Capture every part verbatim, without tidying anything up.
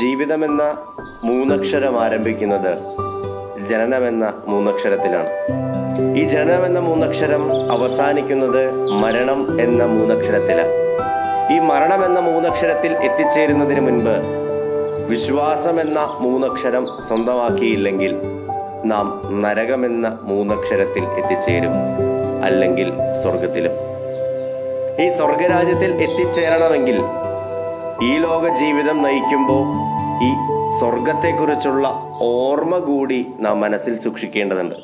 ജീവിതമെന്ന മൂന്നക്ഷരം ആരംഭിക്കുന്നത് ജനനമെന്ന മൂന്നക്ഷരത്തിലാണ്. ഈ ജനനമെന്ന മൂന്നക്ഷരം അവസാനിക്കുന്നത് മരണം എന്ന മൂന്നക്ഷരത്തിലാണ്. ഈ മരണം എന്ന മൂന്നക്ഷരത്തിൽ എത്തിച്ചേരുന്നതിന് മുൻപ് വിശ്വാസം എന്ന മൂന്നക്ഷരം സ്വന്തമാക്കിയില്ലെങ്കിൽ നാം നരകമെന്ന മൂന്നക്ഷരത്തിൽ എത്തിച്ചേരും, അല്ലെങ്കിൽ സ്വർഗത്തിലും. ഈ സ്വർഗരാജ്യത്തിൽ എത്തിച്ചേരണമെങ്കിൽ ഈ ലോക ജീവിതം നയിക്കുമ്പോൾ ഈ സ്വർഗത്തെക്കുറിച്ചുള്ള ഓർമ്മ കൂടി നാം മനസ്സിൽ സൂക്ഷിക്കേണ്ടതുണ്ട്.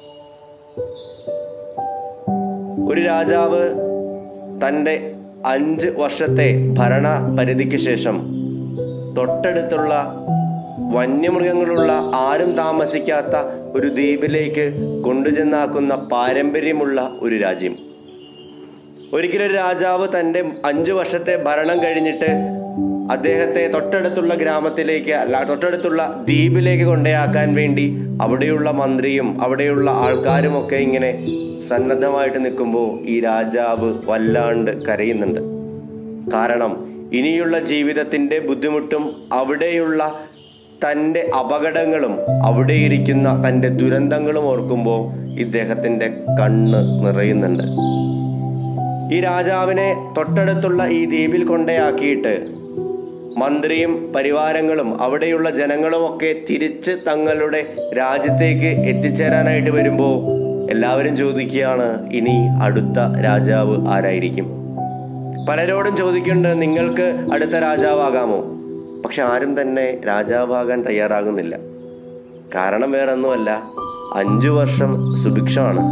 ഒരു രാജാവ് തൻ്റെ അഞ്ച് വർഷത്തെ ഭരണ പരിധിക്ക് ശേഷം തൊട്ടടുത്തുള്ള വന്യമൃഗങ്ങളുള്ള ആരും താമസിക്കാത്ത ഒരു ദ്വീപിലേക്ക് കൊണ്ടുചെന്നാക്കുന്ന പാരമ്പര്യമുള്ള ഒരു രാജ്യം. ഒരിക്കലൊരു രാജാവ് തൻ്റെ അഞ്ചു വർഷത്തെ ഭരണം കഴിഞ്ഞിട്ട് അദ്ദേഹത്തെ തൊട്ടടുത്തുള്ള ഗ്രാമത്തിലേക്ക് അല്ല തൊട്ടടുത്തുള്ള ദ്വീപിലേക്ക് കൊണ്ടുപോയാക്കാൻ വേണ്ടി അവിടെയുള്ള മന്ത്രിയും അവിടെയുള്ള ആൾക്കാരുമൊക്കെ ഇങ്ങനെ സന്നദ്ധമായിട്ട് നിൽക്കുമ്പോൾ ഈ രാജാവ് വല്ലാണ്ട് കരയുന്നുണ്ട്. കാരണം ഇനിയുള്ള ജീവിതത്തിൻ്റെ ബുദ്ധിമുട്ടും അവിടെയുള്ള തൻ്റെ അപകടങ്ങളും അവിടെ ഇരിക്കുന്ന തൻ്റെ ദുരന്തങ്ങളും ഓർക്കുമ്പോൾ ഇദ്ദേഹത്തിൻ്റെ കണ്ണ് നിറയുന്നുണ്ട്. ഈ രാജാവിനെ തൊട്ടടുത്തുള്ള ഈ ദ്വീപിൽ കൊണ്ടയാക്കിയിട്ട് മന്ത്രിയും പരിവാരങ്ങളും അവിടെയുള്ള ജനങ്ങളുമൊക്കെ തിരിച്ച് തങ്ങളുടെ രാജ്യത്തേക്ക് എത്തിച്ചേരാനായിട്ട് വരുമ്പോൾ എല്ലാവരും ചോദിക്കുകയാണ്, ഇനി അടുത്ത രാജാവ് ആരായിരിക്കും? പലരോടും ചോദിക്കുന്നുണ്ട്, നിങ്ങൾക്ക് അടുത്ത രാജാവാകാമോ? പക്ഷെ ആരും തന്നെ രാജാവാകാൻ തയ്യാറാകുന്നില്ല. കാരണം വേറൊന്നുമല്ല, അഞ്ചു വർഷം സുഭിക്ഷമാണ്.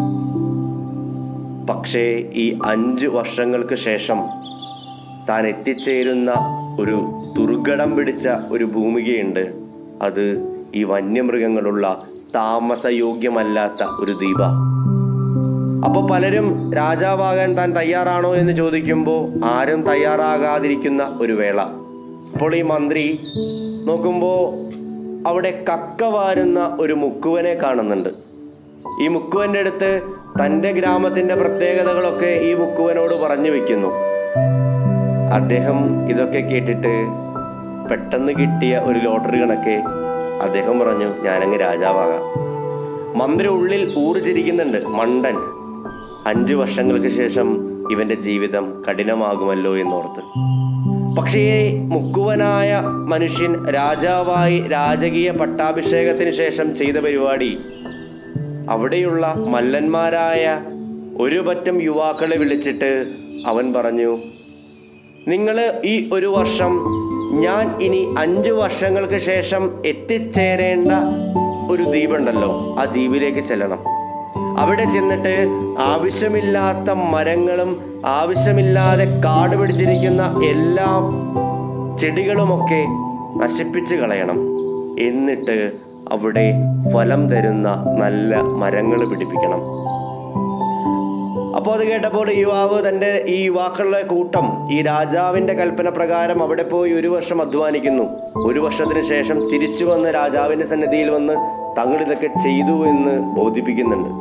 പക്ഷേ ഈ അഞ്ചു വർഷങ്ങൾക്ക് ശേഷം താൻ എത്തിച്ചേരുന്ന ഒരു ദുർഘടം പിടിച്ച ഒരു ഭൂമികയുണ്ട്. അത് ഈ വന്യമൃഗങ്ങളുള്ള താമസയോഗ്യമല്ലാത്ത ഒരു ദ്വീപ. അപ്പോൾ പലരും രാജാവാകാൻ താൻ തയ്യാറാണോ എന്ന് ചോദിക്കുമ്പോൾ ആരും തയ്യാറാകാതിരിക്കുന്ന ഒരു വേള. അപ്പോൾ ഈ മന്ത്രി നോക്കുമ്പോൾ അവിടെ കക്ക വാരുന്ന ഒരു മുക്കുവനെ കാണുന്നുണ്ട്. ഈ മുക്കുവൻ്റെ അടുത്ത് തൻ്റെ ഗ്രാമത്തിൻ്റെ പ്രത്യേകതകളൊക്കെ ഈ മുക്കുവനോട് പറഞ്ഞു വെക്കുന്നു. അദ്ദേഹം ഇതൊക്കെ കേട്ടിട്ട് പെട്ടെന്ന് കിട്ടിയ ഒരു ലോട്ടറി കണക്കെ അദ്ദേഹം പറഞ്ഞു, ഞാനങ്ങ് രാജാവാകാം. മന്ത്രി ഉള്ളിൽ ഊറിച്ചിരിക്കുന്നുണ്ട്, മണ്ടൻ, അഞ്ചു വർഷങ്ങൾക്ക് ശേഷം ഇവന്റെ ജീവിതം കഠിനമാകുമല്ലോ എന്നോർത്ത്. പക്ഷേ മുക്കുവനായ മനുഷ്യൻ രാജാവായി രാജകീയ പട്ടാഭിഷേകത്തിന് ശേഷം ചെയ്ത പരിപാടി അവിടെയുള്ള മല്ലന്മാരായ ഒരു പറ്റം യുവാക്കളെ വിളിച്ചിട്ട് അവൻ പറഞ്ഞു, നിങ്ങൾ ഈ ഒരു വർഷം ഞാൻ ഇനി അഞ്ചു വർഷങ്ങൾക്ക് ശേഷം എത്തിച്ചേരേണ്ട ഒരു ദ്വീപുണ്ടല്ലോ, ആ ദ്വീപിലേക്ക് ചെല്ലണം. അവിടെ ചെന്നിട്ട് ആവശ്യമില്ലാത്ത മരങ്ങളും ആവശ്യമില്ലാതെ കാട് പിടിച്ചിരിക്കുന്ന എല്ലാ ചെടികളുമൊക്കെ നശിപ്പിച്ച് കളയണം. എന്നിട്ട് അവിടെ ഫലം തരുന്ന നല്ല മരങ്ങൾ പിടിപ്പിക്കണം. അപ്പോൾ അത് കേട്ടപ്പോൾ യുവാവ് തൻ്റെ ഈ യുവാക്കളുടെ കൂട്ടം ഈ രാജാവിൻ്റെ കൽപ്പന പ്രകാരം അവിടെ പോയി ഒരു വർഷം അധ്വാനിക്കുന്നു. ഒരു വർഷത്തിന് ശേഷം തിരിച്ചു വന്ന് രാജാവിൻ്റെ സന്നിധിയിൽ വന്ന് തങ്ങളിതൊക്കെ ചെയ്തു എന്ന് ബോധിപ്പിക്കുന്നുണ്ട്.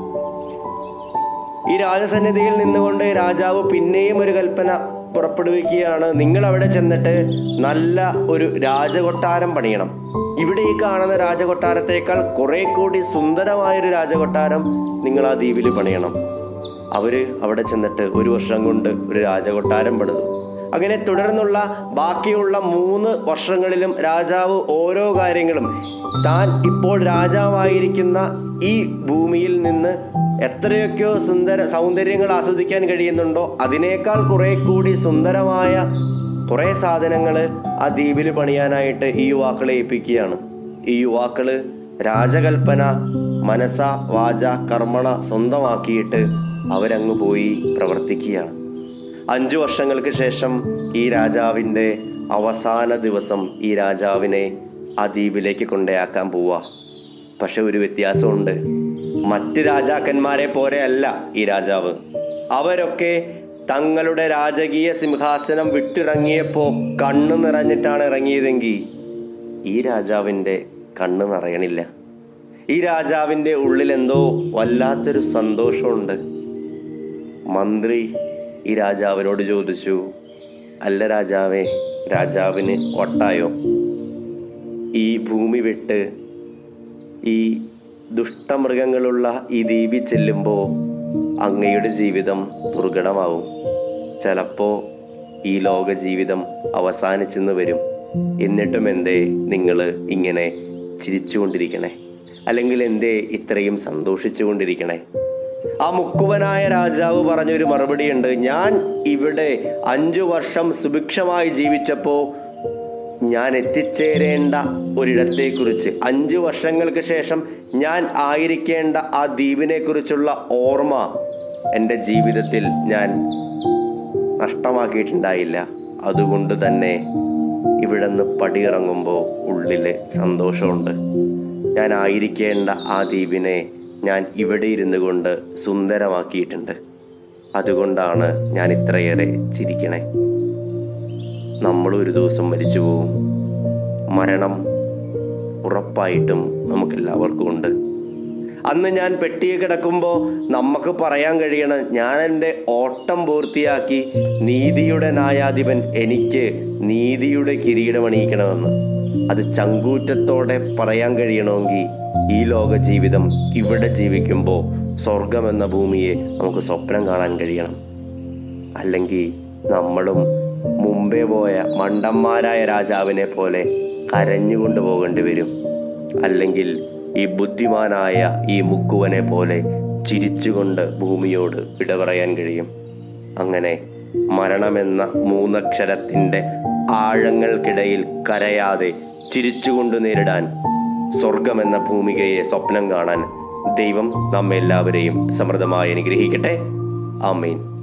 ഈ രാജസന്നിധിയിൽ നിന്നുകൊണ്ട് രാജാവ് പിന്നെയും ഒരു കൽപ്പന പുറപ്പെടുവിക്കുകയാണ്, നിങ്ങൾ അവിടെ ചെന്നിട്ട് നല്ല ഒരു രാജകൊട്ടാരം പണിയണം. ഇവിടെ ഈ കാണുന്ന രാജകൊട്ടാരത്തേക്കാൾ കുറെ കൂടി സുന്ദരമായൊരു രാജകൊട്ടാരം നിങ്ങൾ ആ ദ്വീപിൽ പണിയണം. അവര് അവിടെ ചെന്നിട്ട് ഒരു വർഷം കൊണ്ട് ഒരു രാജകൊട്ടാരം പണിതു. അങ്ങനെ തുടർന്നുള്ള ബാക്കിയുള്ള മൂന്ന് വർഷങ്ങളിലും രാജാവ് ഓരോ കാര്യങ്ങളും താൻ ഇപ്പോൾ രാജാവായിരിക്കുന്ന ഈ ഭൂമിയിൽ നിന്ന് എത്രയൊക്കെയോ സുന്ദര സൗന്ദര്യങ്ങൾ ആസ്വദിക്കാൻ കഴിയുന്നുണ്ടോ അതിനേക്കാൾ കുറെ കൂടി സുന്ദരമായ കുറെ സാധനങ്ങൾ ആ ദ്വീപിൽ പണിയാനായിട്ട് ഈ യുവാക്കളെ ഏൽപ്പിക്കുകയാണ്. ഈ യുവാക്കള് രാജകൽപ്പന മനസ വാച കർമ്മണ സ്വന്തമാക്കിയിട്ട് അവരങ്ങ് പോയി പ്രവർത്തിക്കുകയാണ്. അഞ്ചു വർഷങ്ങൾക്ക് ശേഷം ഈ രാജാവിൻ്റെ അവസാന ദിവസം ഈ രാജാവിനെ ആ ദ്വീപിലേക്ക് കൊണ്ടയാക്കാൻ പോവാ. പക്ഷെ ഒരു വ്യത്യാസമുണ്ട്. മറ്റ് രാജാക്കന്മാരെ പോലെ അല്ല ഈ രാജാവ്. അവരൊക്കെ തങ്ങളുടെ രാജകീയ സിംഹാസനം വിട്ടിറങ്ങിയപ്പോൾ കണ്ണ് നിറഞ്ഞിട്ടാണ് ഇറങ്ങിയതെങ്കിൽ ഈ രാജാവിൻ്റെ കണ്ണ് നിറയണില്ല. ഈ രാജാവിൻ്റെ ഉള്ളിൽ എന്തോ വല്ലാത്തൊരു സന്തോഷമുണ്ട്. മന്ത്രി ഈ രാജാവിനോട് ചോദിച്ചു, അല്ല രാജാവേ, രാജാവിന് ഒട്ടായോ? ഈ ഭൂമി വിട്ട് ഈ ദുഷ്ടമൃഗങ്ങളുള്ള ഈ ദ്വീപിൽ ചെല്ലുമ്പോൾ അങ്ങയുടെ ജീവിതം ദുർഘടമാവും. ചിലപ്പോൾ ഈ ലോക ജീവിതം അവസാനിച്ചെന്ന് വരും. എന്നിട്ടും എന്തേ നിങ്ങൾ ഇങ്ങനെ ചിരിച്ചുകൊണ്ടിരിക്കണേ? അല്ലെങ്കിൽ എന്തേ ഇത്രയും സന്തോഷിച്ചു കൊണ്ടിരിക്കണേ? ആ മുക്കുവനായ രാജാവ് പറഞ്ഞൊരു മറുപടി ഉണ്ട്. ഞാൻ ഇവിടെ അഞ്ചു വർഷം സുഭിക്ഷമായി ജീവിച്ചപ്പോൾ ഞാൻ എത്തിച്ചേരേണ്ട ഒരിടത്തെക്കുറിച്ച്, അഞ്ചു വർഷങ്ങൾക്ക് ശേഷം ഞാൻ ആയിരിക്കേണ്ട ആ ദ്വീപിനെ കുറിച്ചുള്ള ഓർമ്മ എൻ്റെ ജീവിതത്തിൽ ഞാൻ നഷ്ടമാക്കിയിട്ടുണ്ടായില്ല. അതുകൊണ്ട് തന്നെ ഇവിടെ നിന്ന് പടിയിറങ്ങുമ്പോൾ ഉള്ളിൽ സന്തോഷമുണ്ട്. ഞാൻ ആയിരിക്കേണ്ട ആ ദ്വീപിനെ ഞാൻ ഇവിടെ ഇരുന്നു കൊണ്ട് സുന്ദരമാക്കിയിട്ടുണ്ട്. അതുകൊണ്ടാണ് ഞാൻ ഇത്രയേറെ ചിരിക്കണേ. നമ്മളൊരു ദിവസം മരിച്ചു പോവും. മരണം ഉറപ്പായിട്ടും നമുക്കെല്ലാവർക്കും ഉണ്ട്. അന്ന് ഞാൻ പെട്ടിയെ കിടക്കുമ്പോൾ നമുക്ക് പറയാൻ കഴിയണം, ഞാൻ എൻ്റെ ഓട്ടം പൂർത്തിയാക്കി, നീതിയുടെ ന്യായാധിപൻ എനിക്ക് നീതിയുടെ കിരീടമണിയിക്കണമെന്ന്. അത് ചങ്കൂറ്റത്തോടെ പറയാൻ കഴിയണമെങ്കിൽ ഈ ലോക ജീവിതം ഇവിടെ ജീവിക്കുമ്പോൾ സ്വർഗമെന്ന ഭൂമിയെ നമുക്ക് സ്വപ്നം കാണാൻ കഴിയണം. അല്ലെങ്കിൽ നമ്മളും മുമ്പേ പോയ മണ്ടന്മാരായ രാജാവിനെ പോലെ കരഞ്ഞുകൊണ്ട് പോകേണ്ടി വരും. അല്ലെങ്കിൽ ഈ ബുദ്ധിമാനായ ഈ മുക്കുവനെ പോലെ ചിരിച്ചുകൊണ്ട് ഭൂമിയോട് വിട പറയാൻ കഴിയും. അങ്ങനെ മരണമെന്ന മൂന്നക്ഷരത്തിൻ്റെ ആഴങ്ങൾക്കിടയിൽ കരയാതെ ചിരിച്ചുകൊണ്ട് നേരിടാൻ സ്വർഗമെന്ന ഭൂമികയെ സ്വപ്നം കാണാൻ ദൈവം നമ്മെല്ലാവരെയും സമൃദ്ധമായി അനുഗ്രഹിക്കട്ടെ. ആമേൻ.